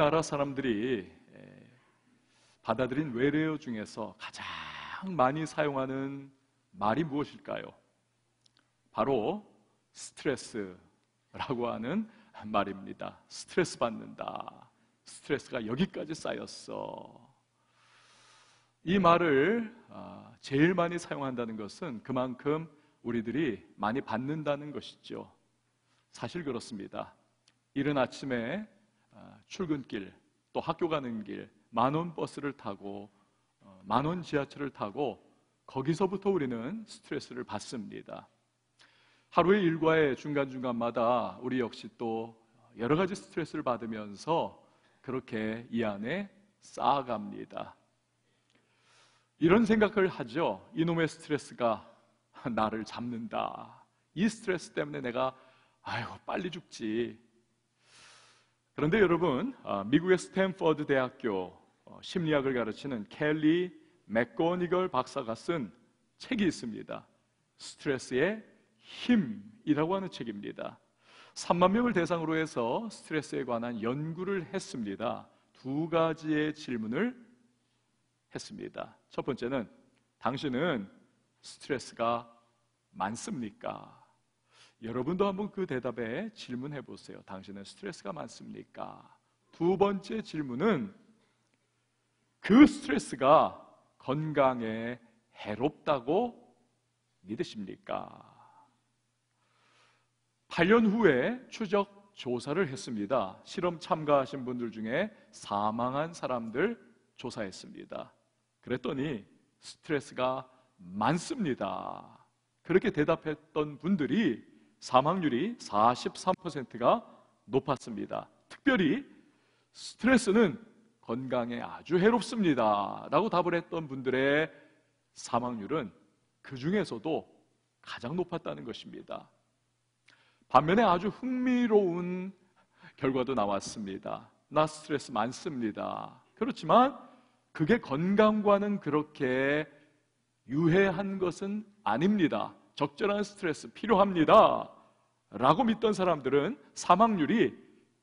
우리나라 사람들이 받아들인 외래어 중에서 가장 많이 사용하는 말이 무엇일까요? 바로 스트레스라고 하는 말입니다. 스트레스 받는다. 스트레스가 여기까지 쌓였어. 이 말을 제일 많이 사용한다는 것은 그만큼 우리들이 많이 받는다는 것이죠. 사실 그렇습니다. 이른 아침에 출근길, 또 학교 가는 길, 만원 버스를 타고 만원 지하철을 타고 거기서부터 우리는 스트레스를 받습니다. 하루의 일과의 중간중간마다 우리 역시 또 여러 가지 스트레스를 받으면서 그렇게 이 안에 쌓아갑니다. 이런 생각을 하죠. 이놈의 스트레스가 나를 잡는다. 이 스트레스 때문에 내가 빨리 죽지. 그런데 여러분, 미국의 스탠퍼드 대학교 심리학을 가르치는 켈리 맥거니걸 박사가 쓴 책이 있습니다. 스트레스의 힘이라고 하는 책입니다. 3만 명을 대상으로 해서 스트레스에 관한 연구를 했습니다. 두 가지의 질문을 했습니다. 첫 번째는, 당신은 스트레스가 많습니까? 여러분도 한번 그 대답에 질문해 보세요. 당신은 스트레스가 많습니까? 두 번째 질문은, 그 스트레스가 건강에 해롭다고 믿으십니까? 8년 후에 추적 조사를 했습니다. 실험 참가하신 분들 중에 사망한 사람들 조사했습니다. 그랬더니 스트레스가 많습니다. 그렇게 대답했던 분들이 사망률이 43%가 높았습니다. 특별히 스트레스는 건강에 아주 해롭습니다 라고 답을 했던 분들의 사망률은 그 중에서도 가장 높았다는 것입니다. 반면에 아주 흥미로운 결과도 나왔습니다. 나 스트레스 많습니다. 그렇지만 그게 건강과는 그렇게 유해한 것은 아닙니다. 적절한 스트레스 필요합니다 라고 믿던 사람들은 사망률이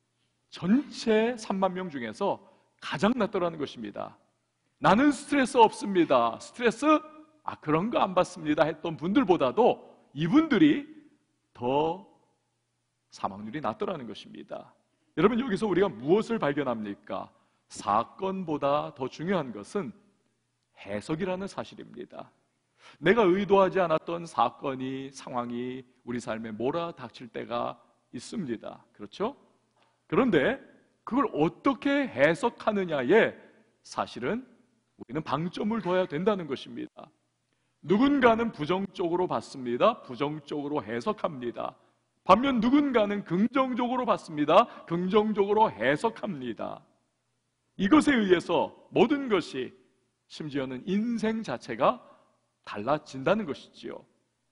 전체 3만 명 중에서 가장 낮더라는 것입니다. 나는 스트레스 없습니다. 스트레스? 그런 거 안 받습니다 했던 분들보다도 이분들이 더 사망률이 낮더라는 것입니다. 여러분, 여기서 우리가 무엇을 발견합니까? 사건보다 더 중요한 것은 해석이라는 사실입니다. 내가 의도하지 않았던 사건이, 상황이 우리 삶에 몰아닥칠 때가 있습니다. 그렇죠? 그런데 그걸 어떻게 해석하느냐에 사실은 우리는 방점을 둬야 된다는 것입니다. 누군가는 부정적으로 봤습니다. 부정적으로 해석합니다. 반면 누군가는 긍정적으로 봤습니다. 긍정적으로 해석합니다. 이것에 의해서 모든 것이, 심지어는 인생 자체가 달라진다는 것이지요.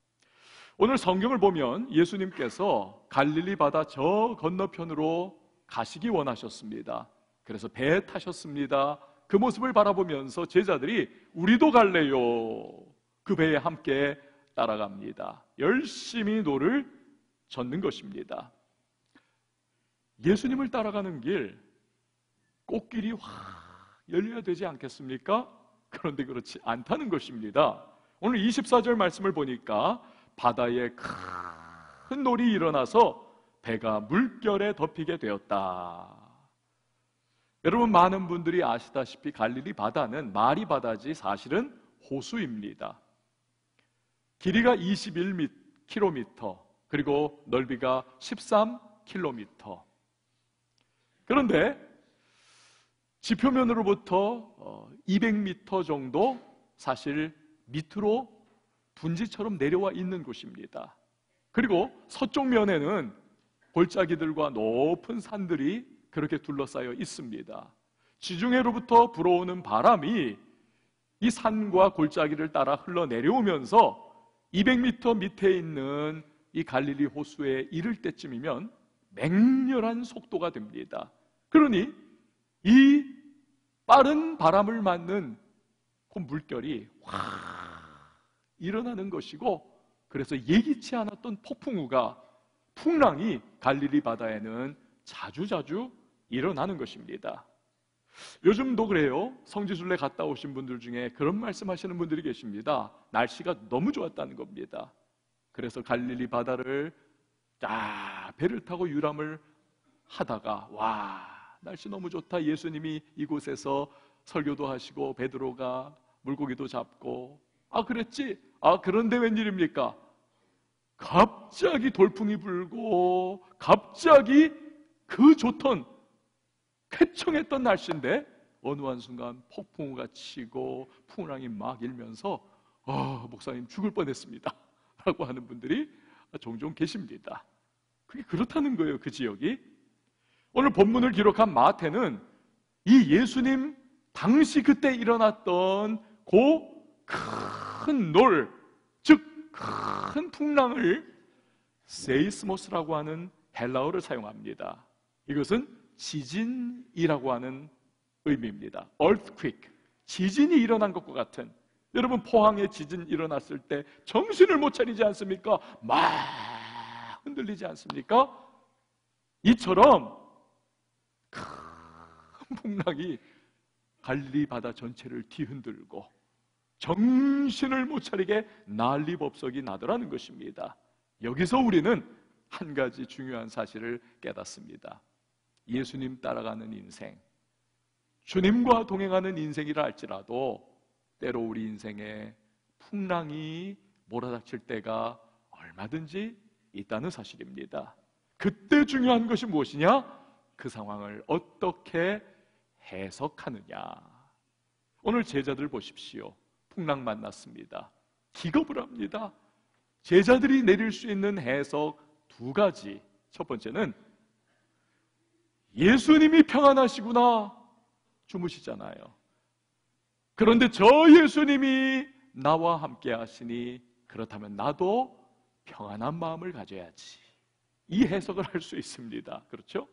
오늘 성경을 보면 예수님께서 갈릴리 바다 저 건너편으로 가시기 원하셨습니다. 그래서 배에 타셨습니다. 그 모습을 바라보면서 제자들이 우리도 갈래요. 그 배에 함께 따라갑니다. 열심히 노를 젓는 것입니다. 예수님을 따라가는 길, 꽃길이 확 열려야 되지 않겠습니까? 그런데 그렇지 않다는 것입니다. 오늘 24절 말씀을 보니까 바다에 큰 놀이 일어나서 배가 물결에 덮이게 되었다. 여러분, 많은 분들이 아시다시피 갈릴리 바다는 마리 바다지 사실은 호수입니다. 길이가 21km, 그리고 넓이가 13km. 그런데 지표면으로부터 200m 정도 사실 밑으로 분지처럼 내려와 있는 곳입니다. 그리고 서쪽 면에는 골짜기들과 높은 산들이 그렇게 둘러싸여 있습니다. 지중해로부터 불어오는 바람이 이 산과 골짜기를 따라 흘러내려오면서 200m 밑에 있는 이 갈릴리 호수에 이를 때쯤이면 맹렬한 속도가 됩니다. 그러니 이 빠른 바람을 맞는 그 물결이 확 일어나는 것이고, 그래서 예기치 않았던 폭풍우가, 풍랑이 갈릴리 바다에는 자주자주 일어나는 것입니다. 요즘도 그래요. 성지순례 갔다 오신 분들 중에 그런 말씀하시는 분들이 계십니다. 날씨가 너무 좋았다는 겁니다. 그래서 갈릴리 바다를 배를 타고 유람을 하다가 와, 날씨 너무 좋다. 예수님이 이곳에서 설교도 하시고 베드로가 물고기도 잡고 그랬지? 그런데 웬일입니까? 갑자기 돌풍이 불고 갑자기 그 좋던 쾌청했던 날씨인데 어느 한순간 폭풍우가 치고 풍랑이 막 일면서 목사님 죽을 뻔했습니다 라고 하는 분들이 종종 계십니다. 그게 그렇다는 거예요. 그 지역이. 오늘 본문을 기록한 마태는 이 예수님 당시 그때 일어났던 그 큰 놀, 즉 큰 풍랑을 세이스모스라고 하는 헬라어를 사용합니다. 이것은 지진이라고 하는 의미입니다. earthquake, 지진이 일어난 것과 같은. 여러분, 포항에 지진 일어났을 때 정신을 못 차리지 않습니까? 막 흔들리지 않습니까? 이처럼 큰 풍랑이 갈릴리 바다 전체를 뒤흔들고 정신을 못 차리게 난리법석이 나더라는 것입니다. 여기서 우리는 한 가지 중요한 사실을 깨닫습니다. 예수님 따라가는 인생, 주님과 동행하는 인생이라 할지라도 때로 우리 인생에 풍랑이 몰아닥칠 때가 얼마든지 있다는 사실입니다. 그때 중요한 것이 무엇이냐? 그 상황을 어떻게 해석하느냐. 오늘 제자들 보십시오. 풍랑 만났습니다. 기겁을 합니다. 제자들이 내릴 수 있는 해석 두 가지. 첫 번째는 예수님이 평안하시구나, 주무시잖아요. 그런데 저 예수님이 나와 함께 하시니 그렇다면 나도 평안한 마음을 가져야지. 이 해석을 할 수 있습니다. 그렇죠?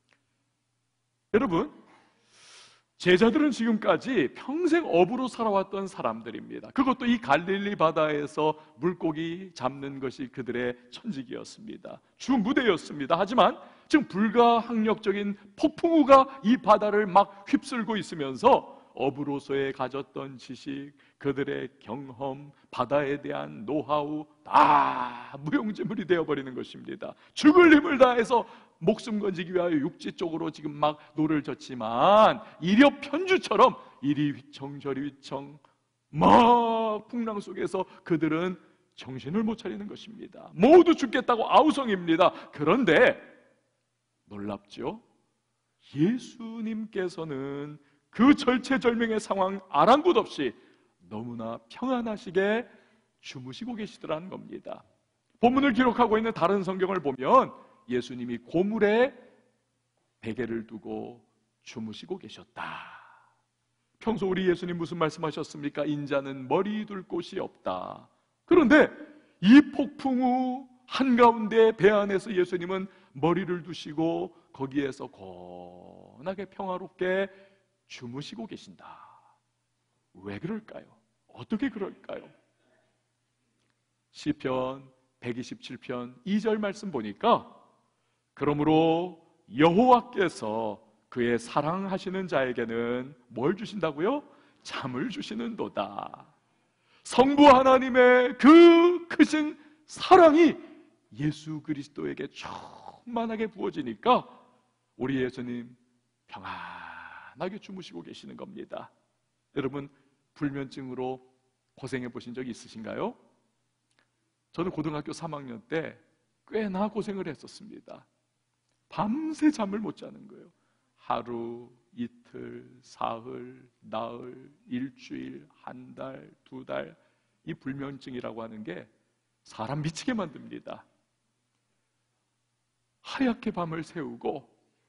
여러분, 제자들은 지금까지 평생 어부로 살아왔던 사람들입니다. 그것도 이 갈릴리 바다에서 물고기 잡는 것이 그들의 천직이었습니다. 주 무대였습니다. 하지만 지금 불가항력적인 폭풍우가 이 바다를 막 휩쓸고 있으면서 어부로서의 가졌던 지식, 그들의 경험, 바다에 대한 노하우 다 무용지물이 되어버리는 것입니다. 죽을 힘을 다해서 목숨 건지기 위하여 육지 쪽으로 지금 막 노를 젓지만 이력 편주처럼 이리 휘청 저리 휘청 막 풍랑 속에서 그들은 정신을 못 차리는 것입니다. 모두 죽겠다고 아우성입니다. 그런데 놀랍죠? 예수님께서는 그 절체절명의 상황 아랑곳 없이 너무나 평안하시게 주무시고 계시더라는 겁니다. 본문을 기록하고 있는 다른 성경을 보면 예수님이 고물에 베개를 두고 주무시고 계셨다. 평소 우리 예수님 무슨 말씀하셨습니까? 인자는 머리 둘 곳이 없다. 그런데 이 폭풍우 한가운데 배 안에서 예수님은 머리를 두시고 거기에서 고운하게 평화롭게 주무시고 계신다. 왜 그럴까요? 어떻게 그럴까요? 시편 127편 2절 말씀 보니까 그러므로 여호와께서 그의 사랑하시는 자에게는 뭘 주신다고요? 잠을 주시는도다. 성부 하나님의 그 크신 사랑이 예수 그리스도에게 충만하게 부어지니까 우리 예수님 평안하게 주무시고 계시는 겁니다. 여러분, 불면증으로 고생해 보신 적 있으신가요? 저는 고등학교 3학년 때 꽤나 고생을 했었습니다. 밤새 잠을 못 자는 거예요. 하루, 이틀, 사흘, 나흘, 일주일, 한 달, 두 달. 이 불면증이라고 하는 게 사람 미치게 만듭니다. 하얗게 밤을 새우고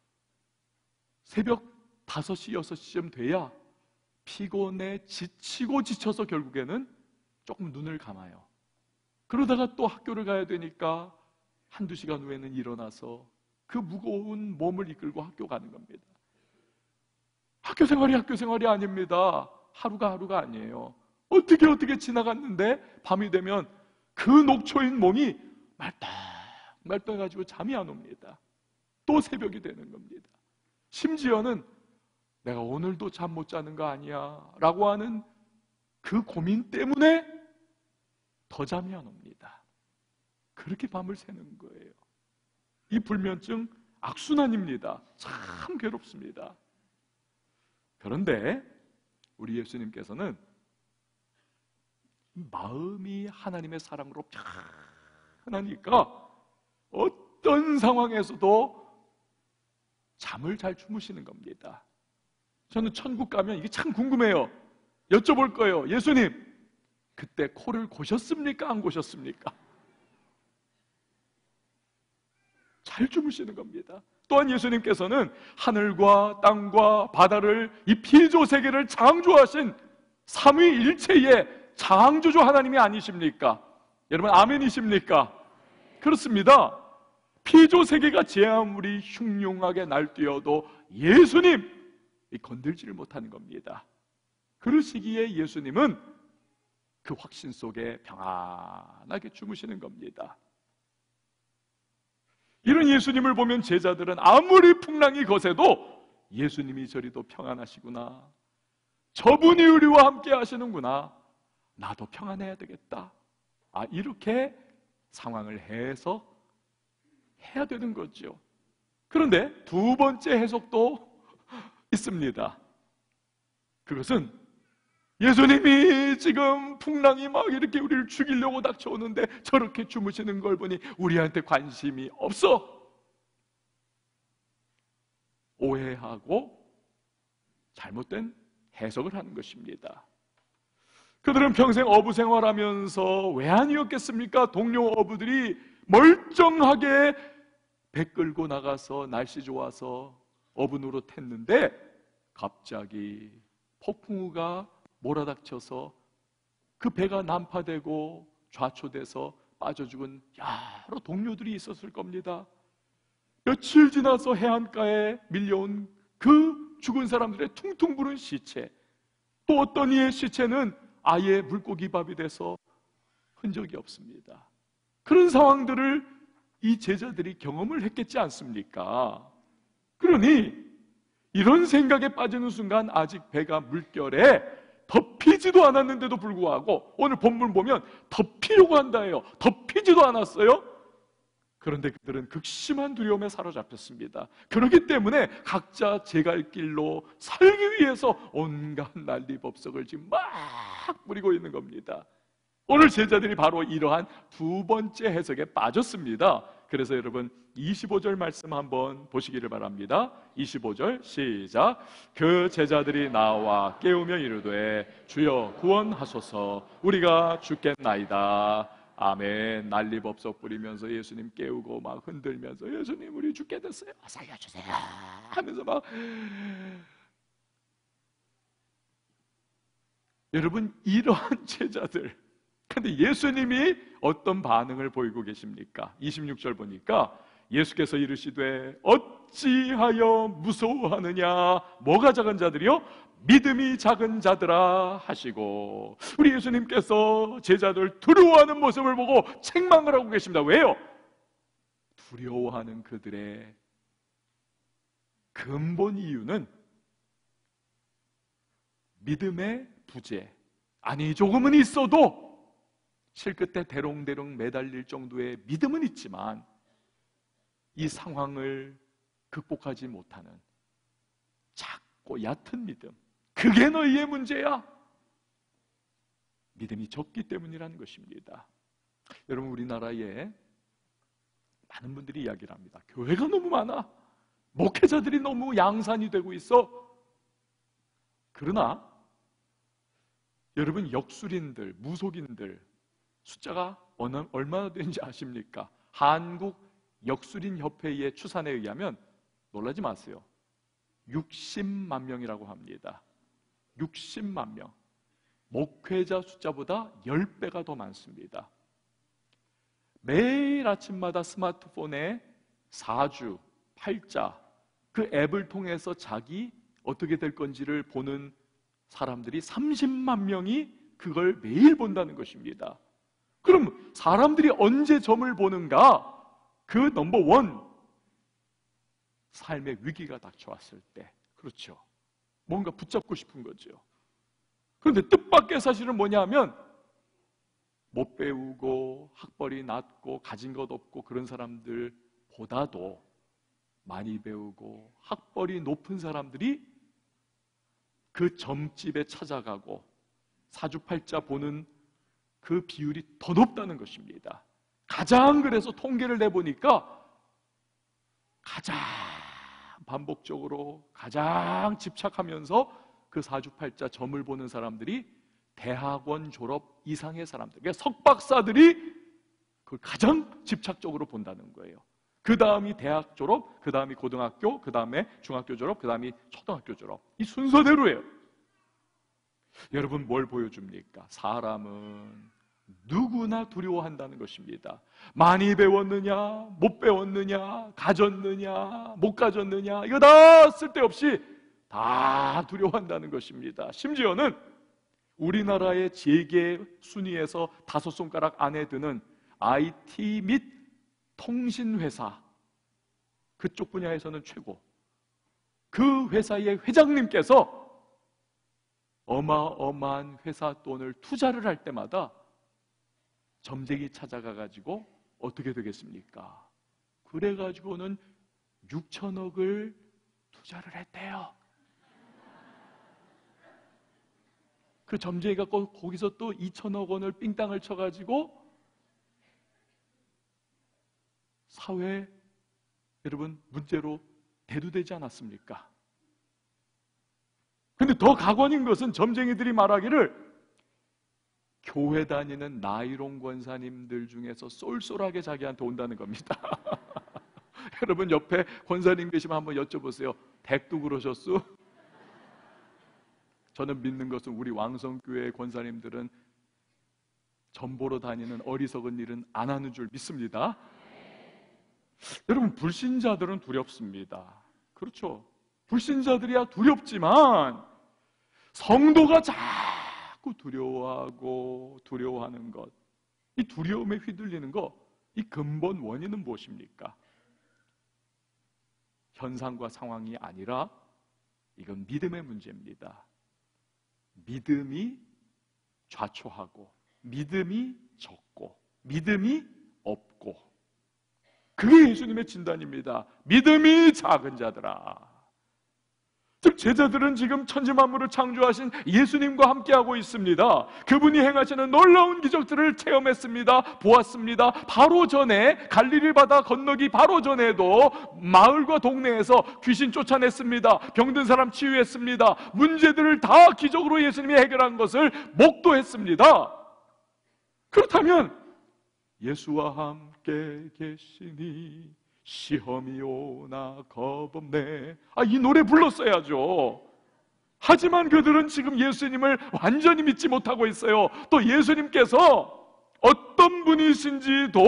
새벽 5시, 6시쯤 돼야 피곤해 지치고 지쳐서 결국에는 조금 눈을 감아요. 그러다가 또 학교를 가야 되니까 한두 시간 후에는 일어나서 그 무거운 몸을 이끌고 학교 가는 겁니다. 학교 생활이 아닙니다. 하루가 아니에요. 어떻게 지나갔는데 밤이 되면 그 녹초인 몸이 말똥해가지고 잠이 안 옵니다. 또 새벽이 되는 겁니다. 심지어는 내가 오늘도 잠 못 자는 거 아니야 라고 하는 그 고민 때문에 더 잠이 안 옵니다. 그렇게 밤을 새는 거예요. 이 불면증 악순환입니다. 참 괴롭습니다. 그런데 우리 예수님께서는 마음이 하나님의 사랑으로 편하니까 어떤 상황에서도 잠을 잘 주무시는 겁니다. 저는 천국 가면 이게 참 궁금해요. 여쭤볼 거예요. 예수님, 그때 코를 고셨습니까? 안 고셨습니까? 잘 주무시는 겁니다. 또한 예수님께서는 하늘과 땅과 바다를, 이 피조 세계를 창조하신 삼위일체의 창조주 하나님이 아니십니까? 여러분 아멘이십니까? 그렇습니다. 피조 세계가 제 아무리 흉흉하게 날뛰어도 예수님 건들지를 못하는 겁니다. 그러시기에 예수님은 그 확신 속에 평안하게 주무시는 겁니다. 이런 예수님을 보면 제자들은 아무리 풍랑이 거세도 예수님이 저리도 평안하시구나, 저분이 우리와 함께 하시는구나, 나도 평안해야 되겠다, 이렇게 상황을 해서 해야 되는 거죠. 그런데 두 번째 해석도 있습니다. 그것은 예수님이 지금 풍랑이 막 이렇게 우리를 죽이려고 닥쳐오는데 저렇게 주무시는 걸 보니 우리한테 관심이 없어, 오해하고 잘못된 해석을 하는 것입니다. 그들은 평생 어부 생활하면서 왜 아니었겠습니까? 동료 어부들이 멀쩡하게 배 끌고 나가서 날씨 좋아서 어부 노릇했는데 갑자기 폭풍우가 몰아닥쳐서 그 배가 난파되고 좌초돼서 빠져 죽은 여러 동료들이 있었을 겁니다. 며칠 지나서 해안가에 밀려온 그 죽은 사람들의 퉁퉁 부른 시체, 또 어떤 이의 시체는 아예 물고기밥이 돼서 흔적이 없습니다. 그런 상황들을 이 제자들이 경험을 했겠지 않습니까? 그러니 이런 생각에 빠지는 순간 아직 배가 물결에 덮이지도 않았는데도 불구하고 오늘 본문 보면 덮이려고 한다 해요. 덮이지도 않았어요. 그런데 그들은 극심한 두려움에 사로잡혔습니다. 그렇기 때문에 각자 제 갈 길로 살기 위해서 온갖 난리법석을 지금 막 부리고 있는 겁니다. 오늘 제자들이 바로 이러한 두 번째 해석에 빠졌습니다. 그래서 여러분 25절 말씀 한번 보시기를 바랍니다. 25절 시작. 그 제자들이 나와 깨우며 이르되 주여 구원하소서, 우리가 죽겠나이다. 아멘. 난리법석 부리면서 예수님 깨우고 막 흔들면서 예수님 우리 죽게 됐어요, 살려주세요 하면서 막. 여러분 이러한 제자들, 근데 예수님이 어떤 반응을 보이고 계십니까? 26절 보니까 예수께서 이르시되 어찌하여 무서워하느냐, 뭐가 작은 자들이요? 믿음이 작은 자들아 하시고, 우리 예수님께서 제자들 두려워하는 모습을 보고 책망을 하고 계십니다. 왜요? 두려워하는 그들의 근본 이유는 믿음의 부재, 아니 조금은 있어도 실끝에 대롱대롱 매달릴 정도의 믿음은 있지만 이 상황을 극복하지 못하는 작고 얕은 믿음, 그게 너희의 문제야. 믿음이 적기 때문이라는 것입니다. 여러분 우리나라에 많은 분들이 이야기를 합니다. 교회가 너무 많아, 목회자들이 너무 양산이 되고 있어. 그러나 여러분 역술인들, 무속인들 숫자가 얼마나 되는지 아십니까? 한국 역술인 협회의 추산에 의하면 놀라지 마세요, 60만 명이라고 합니다. 60만 명. 목회자 숫자보다 10배가 더 많습니다. 매일 아침마다 스마트폰에 사주, 팔자, 그 앱을 통해서 자기 어떻게 될 건지를 보는 사람들이 30만 명이 그걸 매일 본다는 것입니다. 그럼 사람들이 언제 점을 보는가? 그 넘버 원, 삶의 위기가 닥쳐왔을 때, 그렇죠, 뭔가 붙잡고 싶은 거죠. 그런데 뜻밖의 사실은 뭐냐면, 못 배우고 학벌이 낮고 가진 것 없고 그런 사람들보다도 많이 배우고 학벌이 높은 사람들이 그 점집에 찾아가고 사주팔자 보는 그 비율이 더 높다는 것입니다. 가장, 그래서 통계를 내보니까 가장 반복적으로 가장 집착하면서 그 사주팔자 점을 보는 사람들이 대학원 졸업 이상의 사람들, 그러니까 석박사들이 그걸 가장 집착적으로 본다는 거예요. 그 다음이 대학 졸업, 그 다음이 고등학교, 그 다음에 중학교 졸업, 그 다음이 초등학교 졸업, 이 순서대로예요. 여러분, 뭘 보여줍니까? 사람은 누구나 두려워한다는 것입니다. 많이 배웠느냐, 못 배웠느냐, 가졌느냐, 못 가졌느냐, 이거 다 쓸데없이 다 두려워한다는 것입니다. 심지어는 우리나라의 재계 순위에서 5손가락 안에 드는 IT 및 통신회사, 그쪽 분야에서는 최고, 그 회사의 회장님께서 어마어마한 회사 돈을 투자를 할 때마다 점쟁이 찾아가가지고 어떻게 되겠습니까? 그래가지고는 6천억을 투자를 했대요. 그 점쟁이가 거기서 또 2천억 원을 삥땅을 쳐가지고 사회에, 여러분, 문제로 대두되지 않았습니까? 근데 더 가관인 것은 점쟁이들이 말하기를 교회 다니는 나이롱 권사님들 중에서 쏠쏠하게 자기한테 온다는 겁니다. 여러분, 옆에 권사님 계시면 한번 여쭤보세요. 댁도 그러셨소? 저는 믿는 것은 우리 왕성교회 권사님들은 점 보러 다니는 어리석은 일은 안 하는 줄 믿습니다. 여러분, 불신자들은 두렵습니다. 그렇죠? 불신자들이야 두렵지만 성도가 자꾸 두려워하고 두려워하는 것, 이 두려움에 휘둘리는 것, 이 근본 원인은 무엇입니까? 현상과 상황이 아니라 이건 믿음의 문제입니다. 믿음이 좌초하고 믿음이 적고 믿음이 없고, 그게 예수님의 진단입니다. 믿음이 작은 자들아. 즉, 제자들은 지금 천지만물을 창조하신 예수님과 함께하고 있습니다. 그분이 행하시는 놀라운 기적들을 체험했습니다. 보았습니다. 바로 전에, 갈릴리 바다 건너기 바로 전에도 마을과 동네에서 귀신 쫓아냈습니다. 병든 사람 치유했습니다. 문제들을 다 기적으로 예수님이 해결한 것을 목도했습니다. 그렇다면 예수와 함께 계시니 시험이 오나 겁없네, 이 노래 불렀어야죠. 하지만 그들은 지금 예수님을 완전히 믿지 못하고 있어요. 또 예수님께서 어떤 분이신지도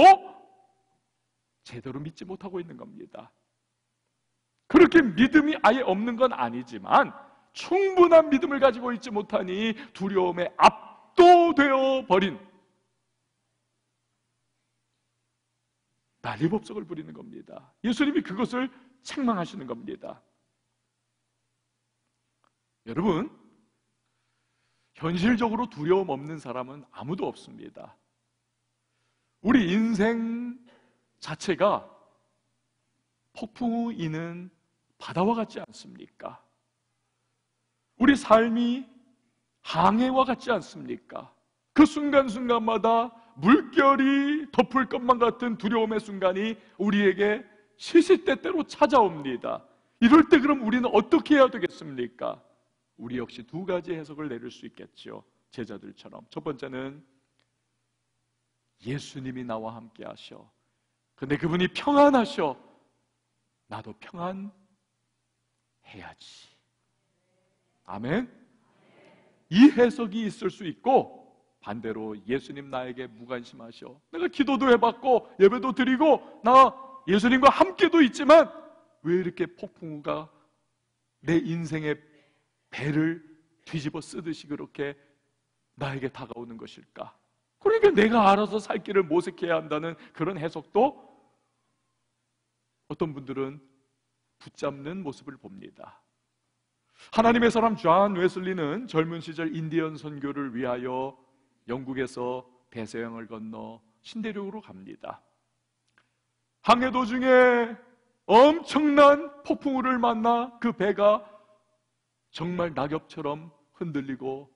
제대로 믿지 못하고 있는 겁니다. 그렇게 믿음이 아예 없는 건 아니지만 충분한 믿음을 가지고 있지 못하니 두려움에 압도되어 버린 난리법석을 부리는 겁니다. 예수님이 그것을 책망하시는 겁니다. 여러분, 현실적으로 두려움 없는 사람은 아무도 없습니다. 우리 인생 자체가 폭풍우 이는 바다와 같지 않습니까? 우리 삶이 항해와 같지 않습니까? 그 순간순간마다 물결이 덮을 것만 같은 두려움의 순간이 우리에게 시시때때로 찾아옵니다. 이럴 때 그럼 우리는 어떻게 해야 되겠습니까? 우리 역시 두 가지 해석을 내릴 수 있겠죠. 제자들처럼. 첫 번째는 예수님이 나와 함께 하셔. 근데 그분이 평안하셔. 나도 평안해야지. 아멘? 이 해석이 있을 수 있고, 반대로 예수님 나에게 무관심하셔. 내가 기도도 해봤고 예배도 드리고 나 예수님과 함께도 있지만 왜 이렇게 폭풍우가 내 인생의 배를 뒤집어 쓰듯이 그렇게 나에게 다가오는 것일까? 그러니까 내가 알아서 살 길을 모색해야 한다는 그런 해석도 어떤 분들은 붙잡는 모습을 봅니다. 하나님의 사람 존 웨슬리는 젊은 시절 인디언 선교를 위하여 영국에서 대서양을 건너 신대륙으로 갑니다. 항해 도중에 엄청난 폭풍우를 만나 그 배가 정말 낙엽처럼 흔들리고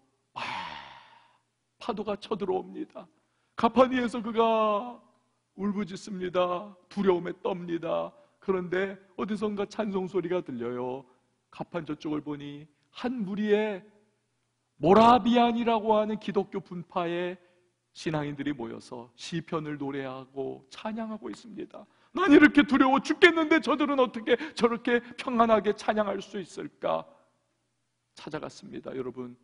파도가 쳐들어옵니다. 가판 위에서 그가 울부짖습니다. 두려움에 떱니다. 그런데 어디선가 찬송 소리가 들려요. 가판 저쪽을 보니 한 무리의 모라비안이라고 하는 기독교 분파의 신앙인들이 모여서 시편을 노래하고 찬양하고 있습니다. 난 이렇게 두려워 죽겠는데 저들은 어떻게 저렇게 평안하게 찬양할 수 있을까? 찾아갔습니다. 여러분,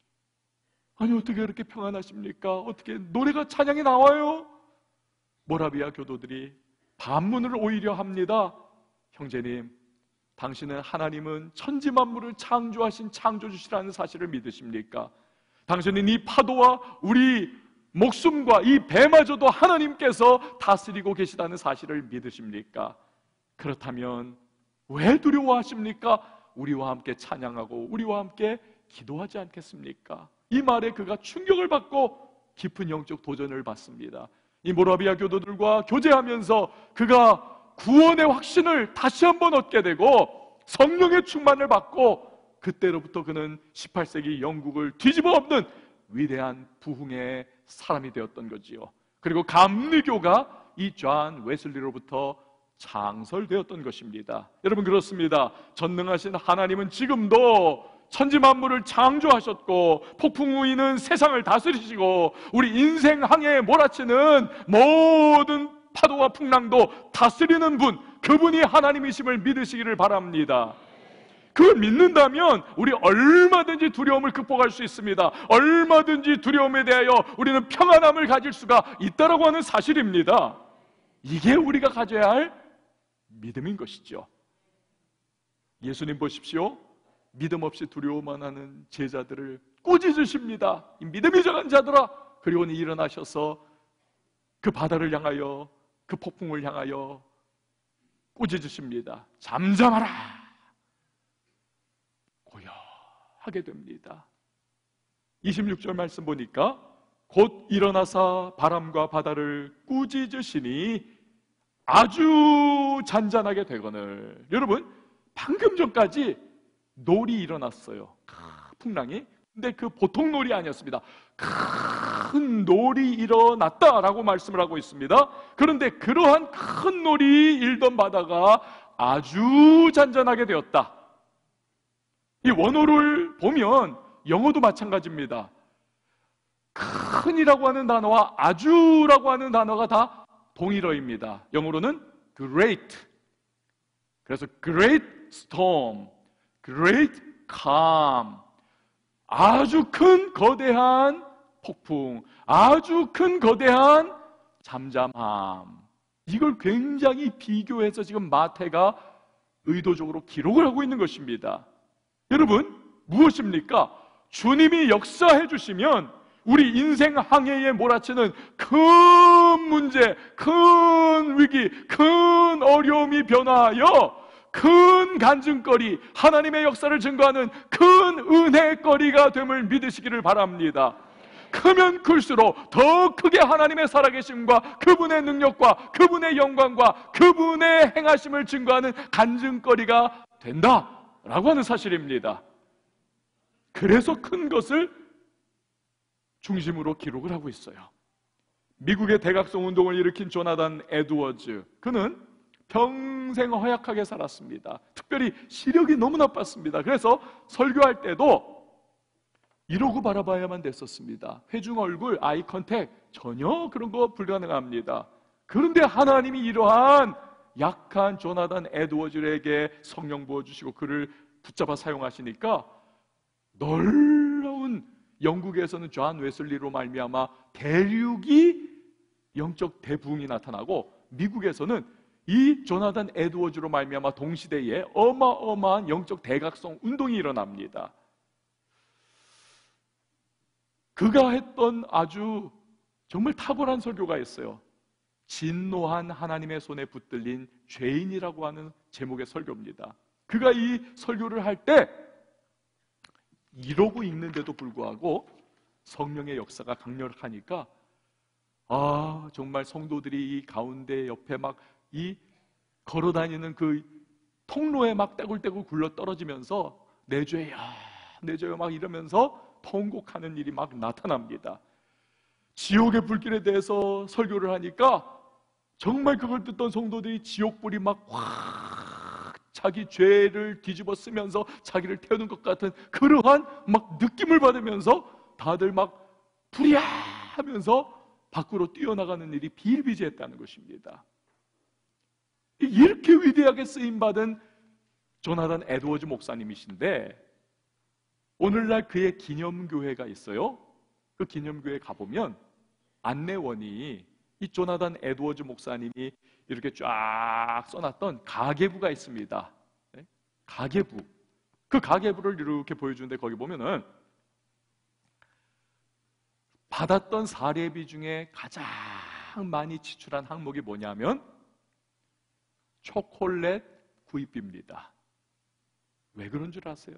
아니 어떻게 그렇게 평안하십니까? 어떻게 노래가 찬양이 나와요? 모라비아 교도들이 반문을 오히려 합니다. 형제님, 당신은 하나님은 천지 만물을 창조하신 창조주시라는 사실을 믿으십니까? 당신은 이 파도와 우리 목숨과 이 배마저도 하나님께서 다스리고 계시다는 사실을 믿으십니까? 그렇다면 왜 두려워하십니까? 우리와 함께 찬양하고 우리와 함께 기도하지 않겠습니까? 이 말에 그가 충격을 받고 깊은 영적 도전을 받습니다. 이 모라비아 교도들과 교제하면서 그가 구원의 확신을 다시 한번 얻게 되고 성령의 충만을 받고 그때로부터 그는 18세기 영국을 뒤집어 엎는 위대한 부흥의 사람이 되었던 거지요. 그리고 감리교가 이 존 웨슬리로부터 창설되었던 것입니다. 여러분, 그렇습니다. 전능하신 하나님은 지금도 천지 만물을 창조하셨고 폭풍우이는 세상을 다스리시고 우리 인생 항해에 몰아치는 모든 파도와 풍랑도 다스리는 분, 그분이 하나님이심을 믿으시기를 바랍니다. 그걸 믿는다면 우리 얼마든지 두려움을 극복할 수 있습니다. 얼마든지 두려움에 대하여 우리는 평안함을 가질 수가 있다라고 하는 사실입니다. 이게 우리가 가져야 할 믿음인 것이죠. 예수님 보십시오. 믿음 없이 두려워만 하는 제자들을 꾸짖으십니다. 이 믿음이 적은 자들아. 그리고는 일어나셔서 그 바다를 향하여, 그 폭풍을 향하여 꾸짖으십니다. 잠잠하라. 고요하게 됩니다. 26절 말씀 보니까 곧 일어나사 바람과 바다를 꾸짖으시니 아주 잔잔하게 되거늘. 여러분, 방금 전까지 놀이 일어났어요. 풍랑이. 근데 그 보통 놀이 아니었습니다. 큰 놀이 일어났다라고 말씀을 하고 있습니다. 그런데 그러한 큰 놀이 일던 바다가 아주 잔잔하게 되었다. 이 원어를 보면 영어도 마찬가지입니다. 큰이라고 하는 단어와 아주라고 하는 단어가 다 동일어입니다. 영어로는 great. 그래서 great storm, great calm. 아주 큰 거대한 폭풍, 아주 큰 거대한 잠잠함. 이걸 굉장히 비교해서 지금 마태가 의도적으로 기록을 하고 있는 것입니다. 여러분, 무엇입니까? 주님이 역사해 주시면 우리 인생 항해에 몰아치는 큰 문제, 큰 위기, 큰 어려움이 변화하여 큰 간증거리, 하나님의 역사를 증거하는 큰 은혜거리가 됨을 믿으시기를 바랍니다. 크면 클수록 더 크게 하나님의 살아계심과 그분의 능력과 그분의 영광과 그분의 행하심을 증거하는 간증거리가 된다라고 하는 사실입니다. 그래서 큰 것을 중심으로 기록을 하고 있어요. 미국의 대각성 운동을 일으킨 조나단 에드워즈, 그는 평생 허약하게 살았습니다. 특별히 시력이 너무 나빴습니다. 그래서 설교할 때도 이러고 바라봐야만 됐었습니다. 회중 얼굴, 아이 컨택, 전혀 그런 거 불가능합니다. 그런데 하나님이 이러한 약한 조나단 에드워즈에게 성령 부어주시고 그를 붙잡아 사용하시니까 놀라운, 영국에서는 존 웨슬리로 말미암아 대륙이 영적 대부흥이 나타나고 미국에서는 이 조나단 에드워즈로 말미암아 동시대에 어마어마한 영적 대각성 운동이 일어납니다. 그가 했던 아주 정말 탁월한 설교가 있어요. 진노한 하나님의 손에 붙들린 죄인이라고 하는 제목의 설교입니다. 그가 이 설교를 할 때 이러고 있는데도 불구하고 성령의 역사가 강렬하니까 정말 성도들이 이 가운데 옆에 막 이 걸어다니는 그 통로에 막 떼굴떼굴 굴러 떨어지면서 내 죄야 내 죄야 막 이러면서 통곡하는 일이 막 나타납니다. 지옥의 불길에 대해서 설교를 하니까 정말 그걸 듣던 성도들이 지옥불이 막 확 자기 죄를 뒤집어 쓰면서 자기를 태우는 것 같은 그러한 막 느낌을 받으면서 다들 막 불이야 하면서 밖으로 뛰어나가는 일이 비일비재했다는 것입니다. 이렇게 위대하게 쓰임받은 조나단 에드워즈 목사님이신데 오늘날 그의 기념교회가 있어요. 그 기념교회에 가보면 안내원이 이 조나단 에드워즈 목사님이 이렇게 쫙 써놨던 가계부가 있습니다. 가계부. 그 가계부를 이렇게 보여주는데 거기 보면은 받았던 사례비 중에 가장 많이 지출한 항목이 뭐냐면 초콜릿 구입비입니다. 왜 그런 줄 아세요?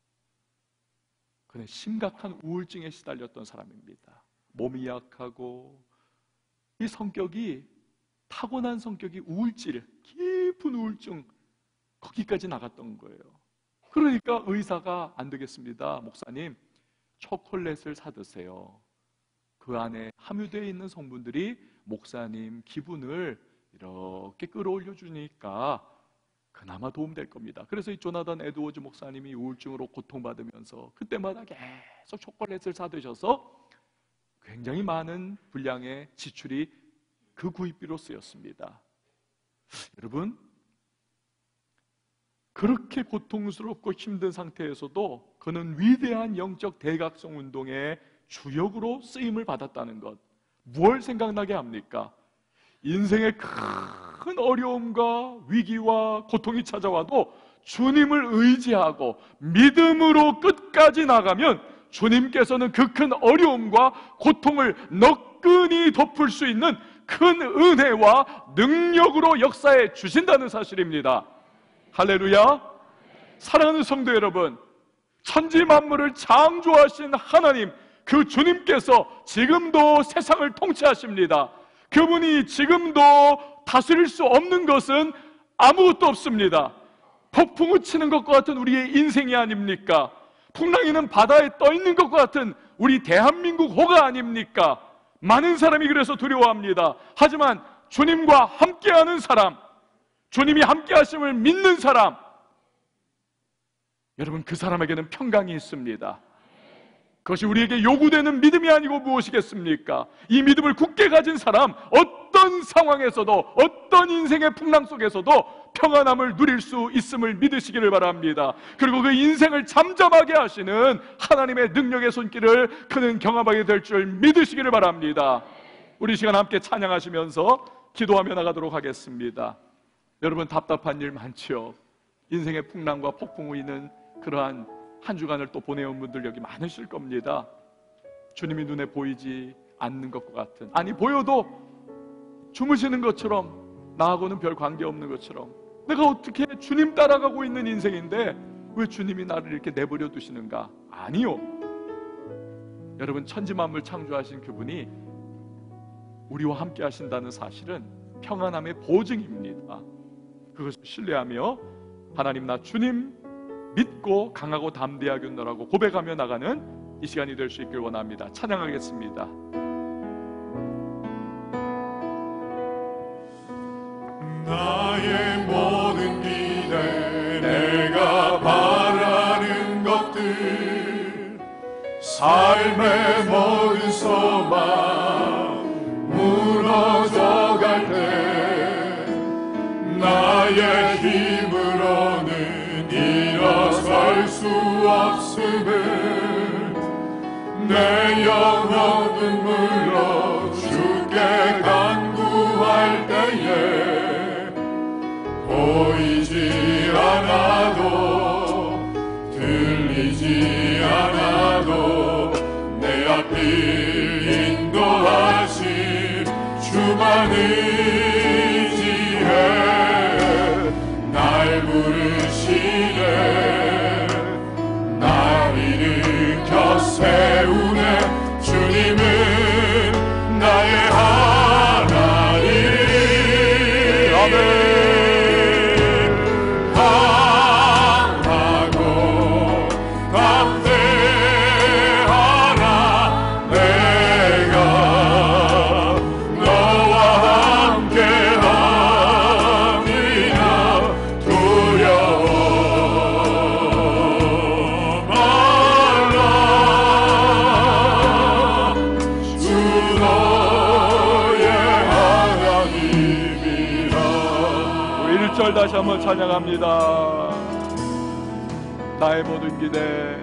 그는 심각한 우울증에 시달렸던 사람입니다. 몸이 약하고 이 성격이 타고난 성격이 우울질, 깊은 우울증 거기까지 나갔던 거예요. 그러니까 의사가 안 되겠습니다. 목사님, 초콜릿을 사 드세요. 그 안에 함유되어 있는 성분들이 목사님 기분을 이렇게 끌어올려 주니까 그나마 도움될 겁니다. 그래서 이 조나단 에드워즈 목사님이 우울증으로 고통받으면서 그때마다 계속 초콜릿을 사 드셔서 굉장히 많은 분량의 지출이 그 구입비로 쓰였습니다. 여러분, 그렇게 고통스럽고 힘든 상태에서도 그는 위대한 영적 대각성 운동의 주역으로 쓰임을 받았다는 것, 무엇을 생각나게 합니까? 인생의 큰 어려움과 위기와 고통이 찾아와도 주님을 의지하고 믿음으로 끝까지 나가면 주님께서는 그 큰 어려움과 고통을 너끈히 덮을 수 있는 큰 은혜와 능력으로 역사해 주신다는 사실입니다. 할렐루야. 사랑하는 성도 여러분, 천지 만물을 창조하신 하나님, 그 주님께서 지금도 세상을 통치하십니다. 그분이 지금도 다스릴 수 없는 것은 아무것도 없습니다. 폭풍우 치는 것과 같은 우리의 인생이 아닙니까? 풍랑이는 바다에 떠 있는 것과 같은 우리 대한민국 호가 아닙니까? 많은 사람이 그래서 두려워합니다. 하지만 주님과 함께하는 사람, 주님이 함께하심을 믿는 사람, 여러분, 그 사람에게는 평강이 있습니다. 그것이 우리에게 요구되는 믿음이 아니고 무엇이겠습니까? 이 믿음을 굳게 가진 사람, 어떤 상황에서도, 어떤 인생의 풍랑 속에서도 평안함을 누릴 수 있음을 믿으시기를 바랍니다. 그리고 그 인생을 잠잠하게 하시는 하나님의 능력의 손길을 그는 경험하게 될 줄 믿으시기를 바랍니다. 우리 시간 함께 찬양하시면서 기도하며 나가도록 하겠습니다. 여러분, 답답한 일 많지요? 인생의 풍랑과 폭풍우 있는 그러한 한 주간을 또 보내온 분들 여기 많으실 겁니다. 주님이 눈에 보이지 않는 것과 같은, 아니 보여도 주무시는 것처럼, 나하고는 별 관계없는 것처럼, 내가 어떻게 주님 따라가고 있는 인생인데 왜 주님이 나를 이렇게 내버려 두시는가? 아니요, 여러분, 천지만물 창조하신 그분이 우리와 함께 하신다는 사실은 평안함의 보증입니다. 그것을 신뢰하며 하나님, 나 주님 믿고 강하고 담대하게 너라고 고백하며 나가는 이 시간이 될 수 있길 원합니다. 찬양하겠습니다. 나의 모든 기대, 내가 바라는 것들, 삶의 모든 소망 무너져 갈 때 나의 힘으로는 일어설 수 없음을, 내 영혼 눈물로 주께 간구할 때에 보이지 않아도 들리지 않아도 내 앞을 인도하신 주만 의지해 나의 다시 한번 찬양합니다. 나의 모든 기대,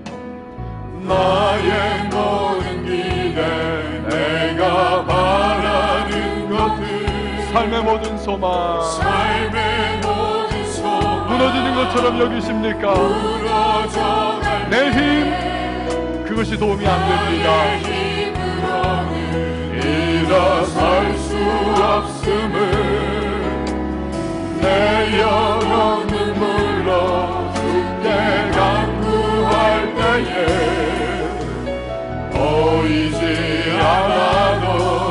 나의 모든 기대, 내가 바라는 것들, 삶의 모든 소망, 삶의 모든 소망, 무너지는 것처럼 여기십니까? 무너져갈 내 힘, 그것이 도움이 안 됩니다. 내 힘으로는 일어설 수 없음을, 내 영혼 눈물로 주께 간구할 때에 보이지 않아도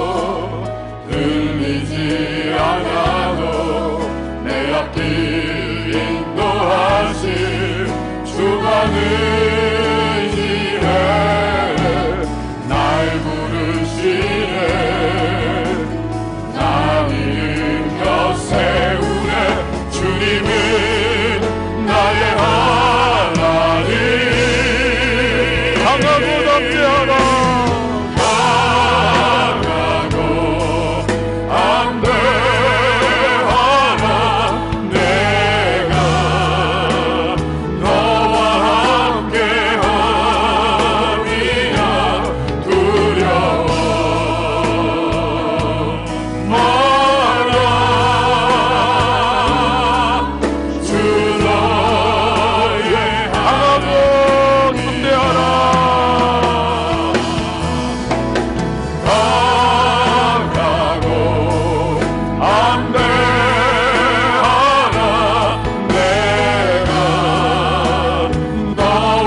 들리지 않아도 내 앞길 인도하실 주만을 의지해 날 부르시네. 나 일으켜 세우네. 주님은 나의 하나님. 강하고 담대하라. 강하고 담대하라. 내가 너와 함께함이라. 두려워 마라. 주 너의 강하고 담대하라. 강하고 담대하라. 내가 너와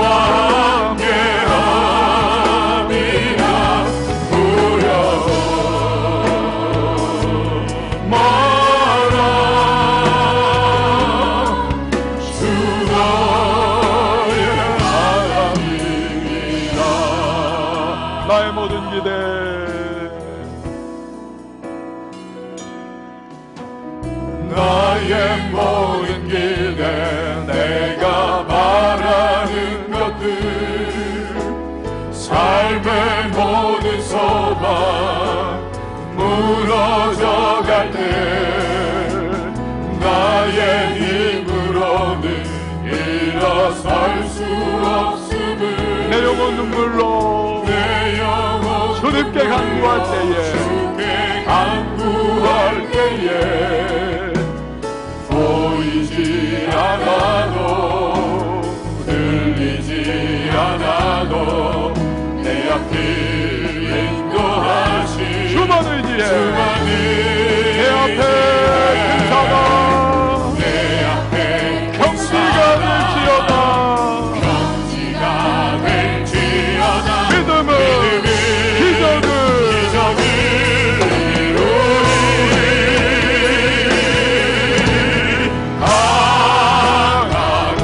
함께함이라. 두려워 마라. 주 너의 하나님이라. 나의 모든 기대, 나의 모든 기대, 내가 바라는 것들, 삶의 모든 소망 무너져갈 때 나의 힘으로는 일어설 수 없음을, 내 영혼 눈물로 내 영혼 주님께 간구할 때에 주께 간구할 때에 보이지 않아도 들리지 않아도 내 앞길 인도하시 주만 의지해. 주만을 내 앞에 큰 사람 내 앞에 경지가 될지어다. 경지가 될지어다. 믿음은 기적을 기적을 이루리. 강하고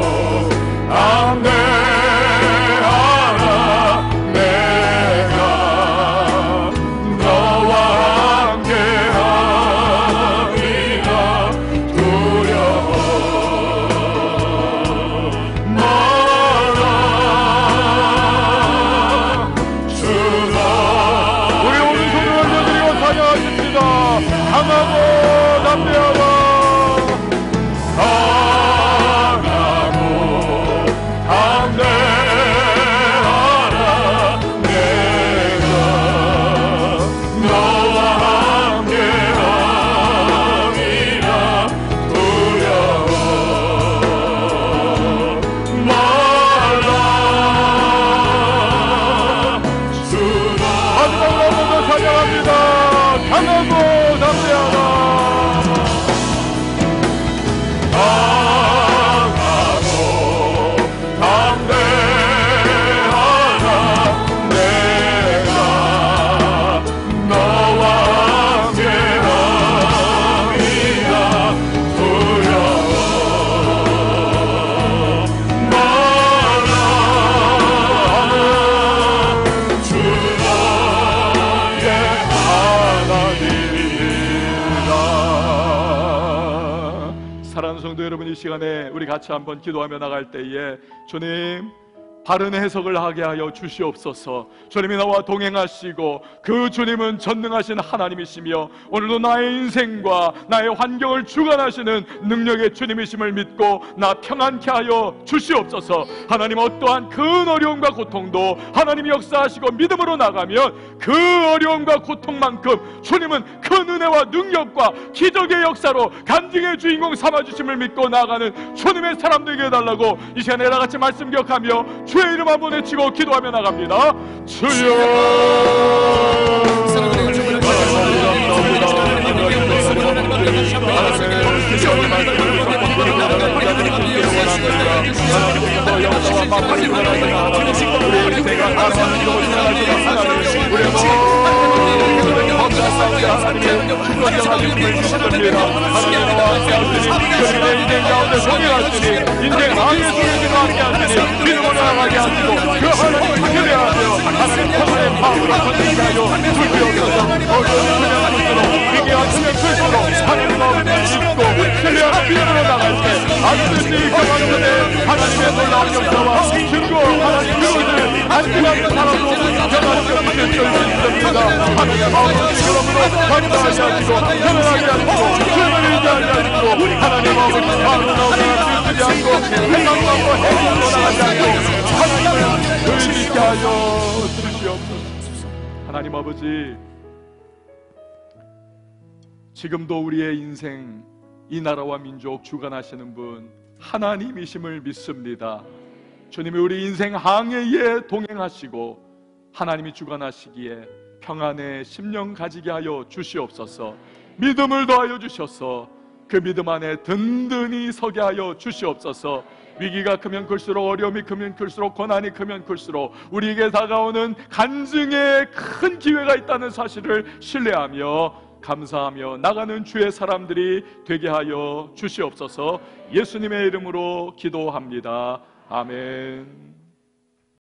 담대하라. 내가 너와 함께함이라. 두려워 마라. 주 우리 오른손을 올려드리고 찬양하십니다. 강하고 담대하라. 강하고 담대하라. 내가 너와 함께함이라. 두려워 마라. 주 마지막으로 한 번 더 찬양합니다. 강하고 담대하라. 강하고 담대하라. 내가 너와 함께함이라. 두려워 마라. 주 너의 하나님이라. 사랑하는 성도 여러분, 이 시간에 우리 같이 한번 기도하며 나갈 때에 주님, 바른 해석을 하게 하여 주시옵소서. 주님이 나와 동행하시고 그 주님은 전능하신 하나님이시며 오늘도 나의 인생과 나의 환경을 주관하시는 능력의 주님이심을 믿고 나 평안케 하여 주시옵소서. 하나님, 어떠한 큰 어려움과 고통도 하나님이 역사하시고 믿음으로 나가면 그 어려움과 고통만큼 주님은 큰 은혜와 능력과 기적의 역사로 간증의 주인공 삼아주심을 믿고 나아가는 주님의 사람들에게 해달라고 이 시간에 나같이 말씀 기억하며 주의 이름 한번 외치고 기도하며 나갑니다. 주여, 인생 마음의 소리지도 않게 하시니 믿음으로 나가게 하시고 그 하나님을 기대하며 하나님 평안의 마음으로 건강하여 주시옵소서. 어려운 그냥 클수록 위기와 그냥 클수록 하나님 마음을 믿고 신뢰하는 믿음으로 나갈 때 아주 경험전에 하나님의 놀라운 역사와 증거, 하나님 그것을 안전하게 살아도 변화시켜 주실 줄 믿습니다. 하나님 마음을 지금으로 건강하게 하시고 편안하게 하시고 주님을 의지하게 하시고 하나님 마음을 마음으로 나오게 하시지 않고 생각하고 행동으로 나가지 않고 하나님을 의지케 하여 주시옵소서. 하나님 아버지, 지금도 우리의 인생, 이 나라와 민족 주관하시는 분 하나님이심을 믿습니다. 주님이 우리 인생 항해에 동행하시고 하나님이 주관하시기에 평안의 심령 가지게 하여 주시옵소서. 믿음을 더하여 주셔서 그 믿음 안에 든든히 서게 하여 주시옵소서. 위기가 크면 클수록, 어려움이 크면 클수록, 고난이 크면 클수록 우리에게 다가오는 간증의 큰 기회가 있다는 사실을 신뢰하며 감사하며 나가는 주의 사람들이 되게 하여 주시옵소서. 예수님의 이름으로 기도합니다. 아멘.